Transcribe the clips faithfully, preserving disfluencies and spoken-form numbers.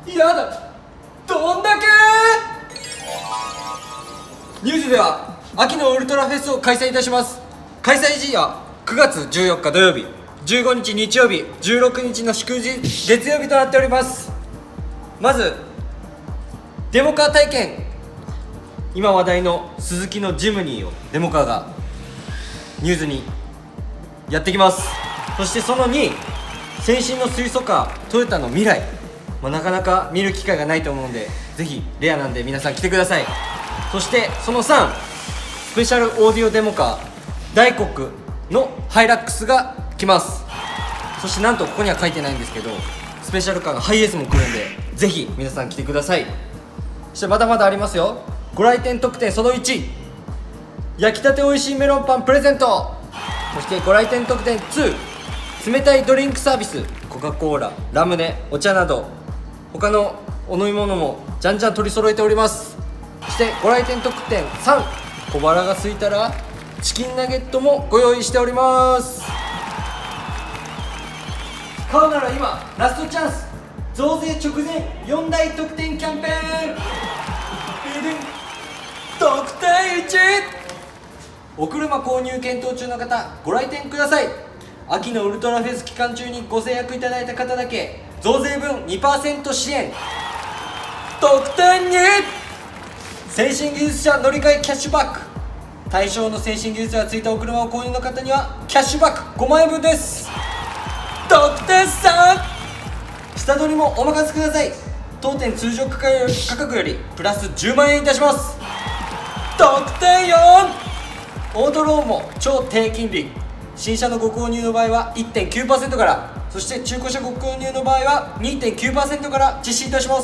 やだ、どんだけニュースでは秋のウルトラフェスを開催いたします。開催時はくがつじゅうよっか土曜日、じゅうごにち日曜日、じゅうろくにちの祝日月曜日となっております。まずデモカー体験、今話題のスズキのジムニーをデモカーがニュースにやってきます。そしてそのに、先進の水素カートヨタの未来、まあ、なかなか見る機会がないと思うんで、ぜひレアなんで皆さん来てください。そしてそのさん、スペシャルオーディオデモカー大黒のハイラックスが来ます。そしてなんとここには書いてないんですけど、スペシャルカーがハイエースも来るんで、ぜひ皆さん来てください。そしてまだまだありますよ。ご来店特典そのいち、焼きたておいしいメロンパンプレゼント。そしてご来店特典に、冷たいドリンクサービス、コカ・コーラ、ラムネ、お茶など他のお飲み物もじゃんじゃん取り揃えております。そしてご来店特典さん、小腹が空いたらチキンナゲットもご用意しております。買うなら今ラストチャンス、増税直前よん大特典キャンペーン、特典いち、お車購入検討中の方ご来店ください。秋のウルトラフェス期間中にご制約いただいた方だけ増税分 にパーセント 支援。特典に、先進技術者乗り換えキャッシュバック、対象の先進技術がついたお車を購入の方にはキャッシュバックごまんえんぶんです。特典さん、下取りもお任せください。当店通常価格より価格よりプラスじゅうまんえんいたします。特典よん、オートローンも超低金利、新車のご購入の場合は いってんきゅうパーセント から、そして中古車ご購入の場合は にてんきゅうパーセント から実施いたします。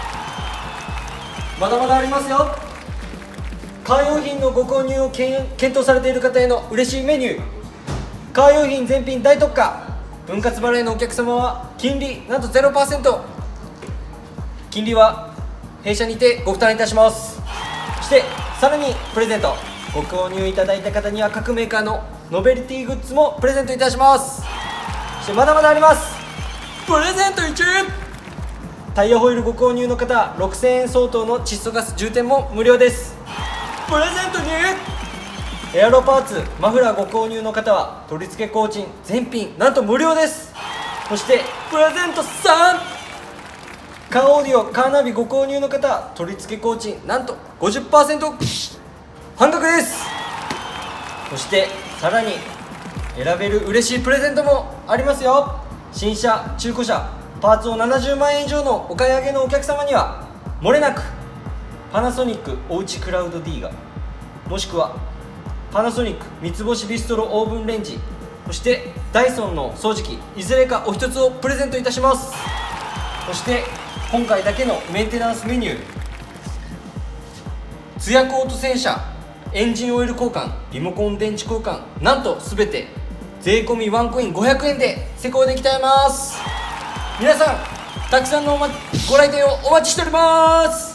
まだまだありますよ。カー用品のご購入を検討されている方への嬉しいメニュー、カー用品全品大特価、分割払いのお客様は金利なんと ゼロパーセント、 金利は弊社にてご負担いたします。そしてさらにプレゼント、ご購入いただいた方には各メーカーのノベルティグッズもプレゼントいたします。そしてまだまだあります。プレゼントいち、タイヤホイールご購入の方はろくせんえん相当の窒素ガス充填も無料です。プレゼントに、エアロパーツマフラーご購入の方は取り付け工賃全品なんと無料です。そしてプレゼントさん、カーオーディオカーナビご購入の方は取り付け工賃なんと ごじゅっパーセント 半額です。そしてさらに選べる嬉しいプレゼントもありますよ。新車中古車パーツをななじゅうまんえん以上のお買い上げのお客様にはもれなくパナソニックおうちクラウド D が、もしくはパナソニック三つ星ビストロオーブンレンジ、そしてダイソンの掃除機いずれかお一つをプレゼントいたします。そして今回だけのメンテナンスメニュー、ツヤコート洗車、エンジンオイル交換、リモコン電池交換、なんと全て税込みワンコインごひゃくえんで施工できちゃいます。皆さんたくさんのお、ま、ご来店をお待ちしております。